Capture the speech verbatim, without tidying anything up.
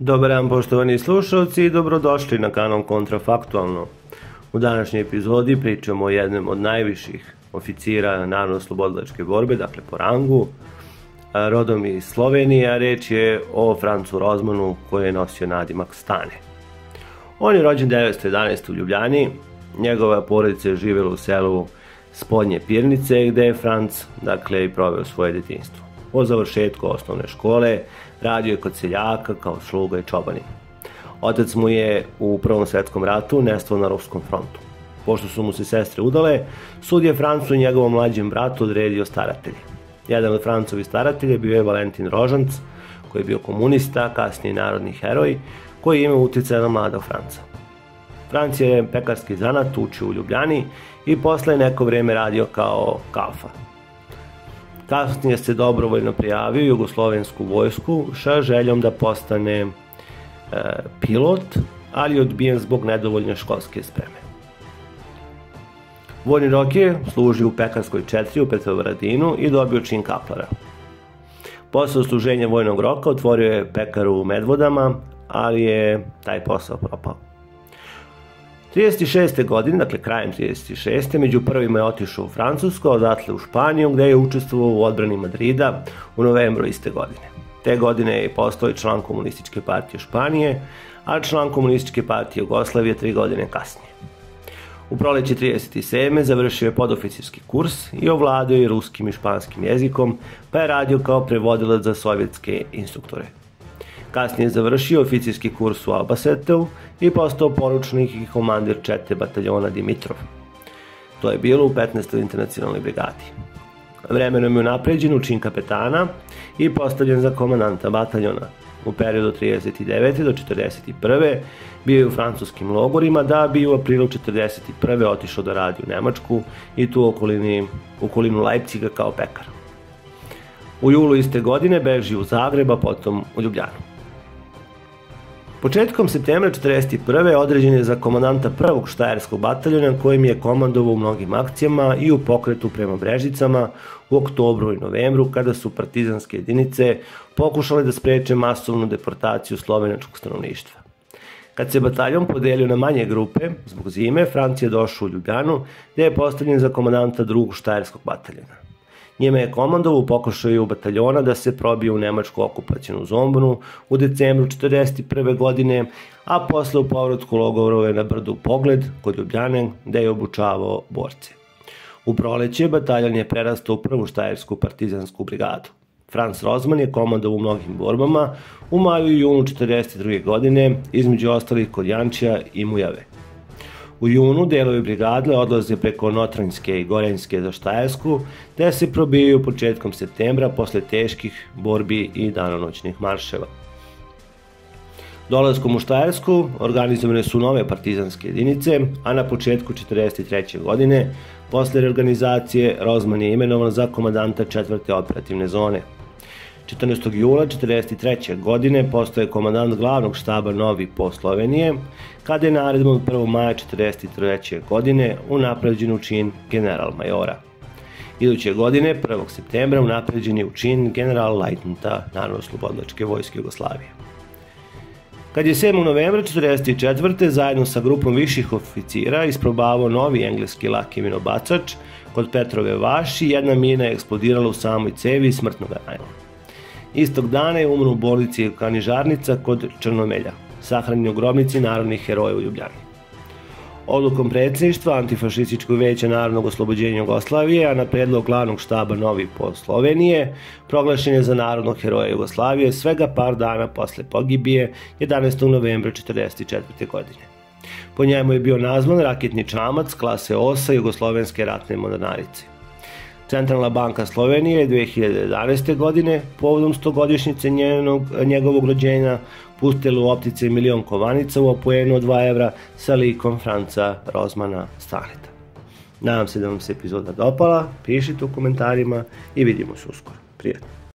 Dobar dan poštovani slušalci i dobrodošli na kanal Kontrafaktualno. U današnjoj epizodi pričamo o jednom od najviših oficira narodno-oslobodilačke borbe, dakle po rangu, rodom iz Slovenije, a reč je o Francu Rozmanu koji je nosio nadimak Stane. On je rođen devetsto jedanaeste. u Ljubljani, njegova porodica je živjela u selu Spodnje Pirnice gde je Franc dakle i proveo svoje detinjstvo. Po završetku osnovne škole radio je kod seljaka kao sluga i čobanin. Otac mu je u Prvom svetskom ratu nestao na Ruskom frontu. Pošto su mu se sestre udale, sud je Francu i njegovom mlađem bratu odredio staratelje. Jedan od Francovih staratelja bio je Valentin Rožanc, koji je bio komunista, kasnije narodni heroj, koji je imao utjecaj na mladog Franca. Franc je pekarski zanat učio u Ljubljani i posle neko vreme radio kao kalfa. Kasnije se dobrovoljno prijavio u jugoslovensku vojsku sa željom da postane e, pilot, ali je odbijen zbog nedovoljne školske spreme. Vojni rok je služio u Pekarskoj četiri u Petrovaradinu i dobio čin kaplara. Posle služenja vojnog roka otvorio je pekaru u Medvodama, ali je taj posao propao. trideset šeste. godine, dakle krajem trideset šeste. među prvima je otišao u Francusku, odatle u Španiju, gde je učestvovao u odbrani Madrida u novembru iste godine. Te godine je postao član Komunističke partije Španije, a član Komunističke partije Jugoslavije tri godine kasnije. U proleće trideset sedme. završio je podoficirski kurs i ovladao je ruskim i španskim jezikom, pa je radio kao prevodilac za sovjetske instruktore. Kasnije je završio oficirski kurs u Albaseteu i postao poručnik i komandir čete bataljona Dimitrov. To je bilo u petnaestoj internacionalnoj brigadi. Vremenom je unapređen u čin kapetana i postavljen za komandanta bataljona. U periodu od trideset devete. do četrdeset prve. bio je u francuskim logorima, da bi u aprilu četrdeset prve. otišao da radi u Nemačku i tu u okolini, u okolinu Leipciga kao pekar. U julu iste godine beži u Zagreb, a potom u Ljubljanu. Početkom septembra četrdeset prve. određen je za komandanta prvog štajerskog bataljona kojim je komandovao u mnogim akcijama i u pokretu prema Brežicama u oktobru i novembru kada su partizanske jedinice pokušale da spreče masovnu deportaciju slovenačkog stanovništva. Kad se bataljon podelio na manje grupe, zbog zime, Franc je došao u Ljubljanu gde je postavljen za komandanta drugog štajerskog bataljona. Njime je komandovao u pokušaju bataljona da se probije u nemačku okupacionu zonu u decembru četrdeset prve. godine, a posle u povratku logorove na brdu Pogled kod Ljubljane gde je obučavao borce. U proleće bataljon je prerastao u prvu štajersku partizansku brigadu. Franc Rozman je komandovao u mnogim borbama u maju i junu četrdeset druge. godine, između ostalih kod Jančija i Mujave. U junu delovi brigade odlaze preko Notranjske i Gorenjske za Štajersku, gde se probijaju početkom septembra posle teških borbi i danonoćnih marševa. Dolaskom u Štajersku organizovane su nove partizanske jedinice, a na početku četrdeset treće. godine, posle reorganizacije, Rozman je imenovan za komandanta četvrte operativne zone. četrnaestog jula četrdeset treće. godine postao je komandant glavnog štaba Novi Po Slovenije, kada je naredbom od prvog maja četrdeset treće. godine unapređen u čin general majora. Iduće godine, prvog septembra, unapređen je u čin general lajtnanta Narodno-oslobodilačke vojske Jugoslavije. Kad je sedmog novembra četrdeset četvrte. zajedno sa grupom viših oficira isprobavao novi engleski laki minobacač kod Petrove Vaši, jedna mina je eksplodirala u samoj cevi i smrtno ga najela. Istog dana je umro u bolnici Kanižarnica kod Črnomelja, sahranjen u grobnici narodnih heroja u Ljubljani. Odlukom predsjedništva Antifašističkog veća narodnog oslobođenja Jugoslavije, a na predlog glavnog štaba Novi Po Slovenije, proglašen je za narodnog heroja Jugoslavije svega par dana posle pogibije jedanaestog novembra četrdeset četvrte. godine. Po njemu je bio nazvan raketni čamac klase Osa Jugoslovenske ratne mornarice. Centralna banka Slovenije je dve hiljade jedanaeste. godine, povodom stogodišnjice njegovog rođenja, pustila u optice milion kovanica u apoenu od dva evra sa likom Franca Rozmana Staneta. Nadam se da vam se epizoda dopala, pišite u komentarima i vidimo se uskoro. Prijatno!